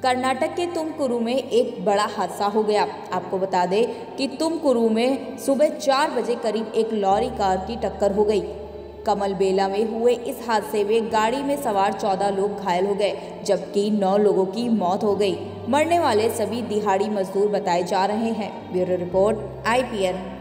कर्नाटक के तुमकुरू में एक बड़ा हादसा हो गया। आपको बता दें कि तुमकुरू में सुबह 4 बजे करीब एक लॉरी कार की टक्कर हो गई। कमलबेला में हुए इस हादसे में गाड़ी में सवार 14 लोग घायल हो गए, जबकि 9 लोगों की मौत हो गई। मरने वाले सभी दिहाड़ी मजदूर बताए जा रहे हैं। Bureau report IPN।